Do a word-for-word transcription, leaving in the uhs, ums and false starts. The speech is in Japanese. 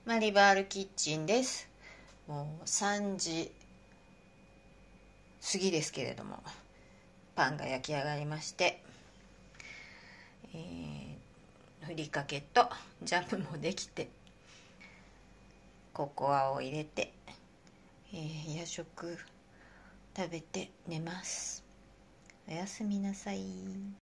マリバールキッチンです。もうさんじ過ぎですけれども、パンが焼き上がりまして、えー、ふりかけとジャムもできて、ココアを入れて、えー、夜食食べて寝ます。おやすみなさい。